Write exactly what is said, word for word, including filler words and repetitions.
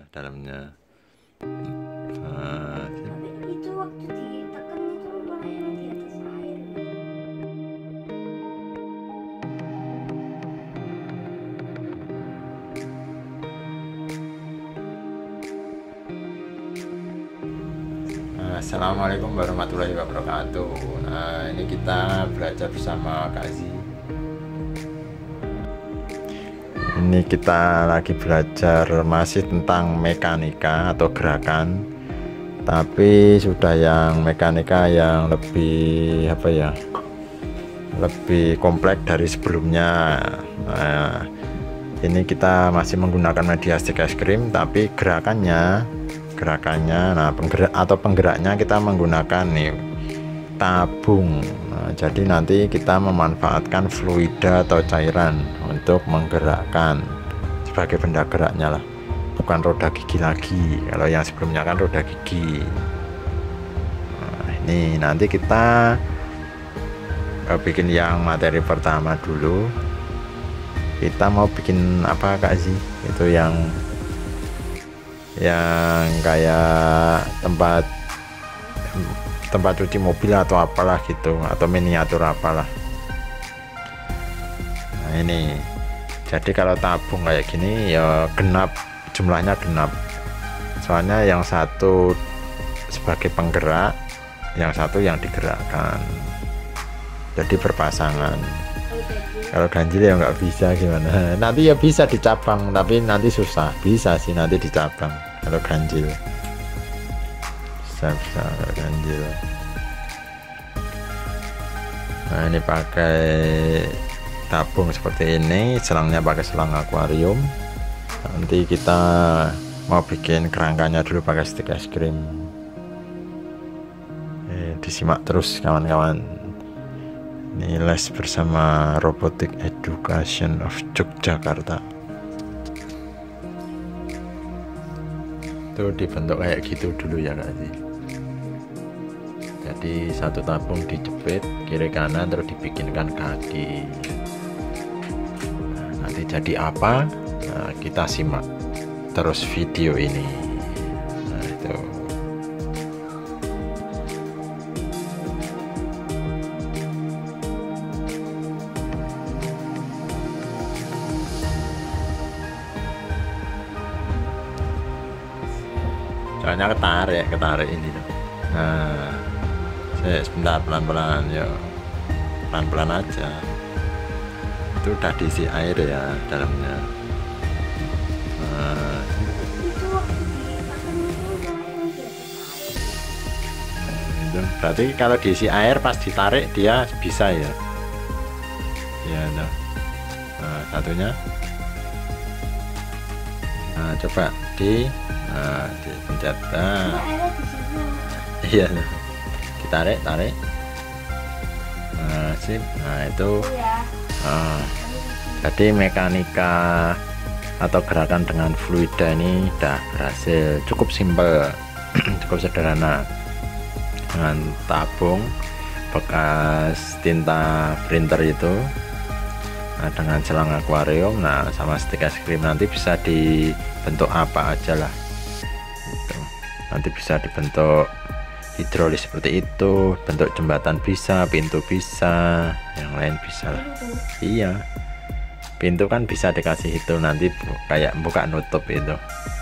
dalamnya. Nah, Itu waktu ditekan itu malah yang di atas air. Assalamualaikum warahmatullahi wabarakatuh. Nah, ini kita belajar bersama Kak Zi. Ini kita lagi belajar masih tentang mekanika atau gerakan, tapi sudah yang mekanika yang lebih apa ya, lebih kompleks dari sebelumnya. Nah, ini kita masih menggunakan media stick es krim, tapi gerakannya gerakannya nah penggerak atau penggeraknya kita menggunakan nih tabung. Nah, jadi nanti kita memanfaatkan fluida atau cairan untuk menggerakkan sebagai benda geraknya lah, bukan roda gigi lagi. Kalau yang sebelumnya kan roda gigi. Nah, ini nanti kita eh, bikin yang materi pertama dulu. Kita mau bikin apa Kak Zi? Itu yang yang kayak tempat tempat cuci mobil atau apalah gitu, atau miniatur apalah. Nah ini jadi kalau tabung kayak gini ya genap, jumlahnya genap, soalnya yang satu sebagai penggerak, yang satu yang digerakkan, jadi berpasangan. Kalau ganjil ya nggak bisa, gimana nanti ya bisa dicabang, tapi nanti susah. Bisa sih nanti dicabang kalau ganjil, bisa bisa kalau ganjil. Nah ini pakai tabung seperti ini, selangnya pakai selang akuarium. Nanti kita mau bikin kerangkanya dulu pakai stick es krim. Eh, disimak terus kawan-kawan. Ini les bersama Robotic Education of Yogyakarta. Itu dibentuk kayak gitu dulu ya Kak Zi. Jadi satu tabung dijepit kiri kanan, terus dibikinkan kaki. Nah, nanti jadi apa? Nah, kita simak terus video ini. Nah itu. Soalnya ketarik ketarik ini loh. Nah saya sebentar, pelan-pelan ya, pelan-pelan aja. Itu udah diisi air ya dalamnya. Nah, Itu waktu ditekan itu malah yang di atas air. itu berarti kalau diisi air pas ditarik dia bisa ya. Ya nah, nah satunya. Nah coba di nah dipencet. Nah, Ada airnya di sini. iya nah. Ditarik tarik. Nah sip. Nah itu Ya. nah, jadi mekanika atau gerakan dengan fluida ini udah berhasil. Cukup simpel, cukup sederhana, dengan tabung bekas tinta printer itu. Nah, dengan selang akuarium, nah sama stick es krim, nanti bisa dibentuk apa aja lah gitu. Nanti bisa dibentuk hidrolis seperti itu, bentuk jembatan bisa, pintu bisa, yang lain bisa lah. Iya, pintu kan bisa dikasih itu nanti kayak buka nutup itu.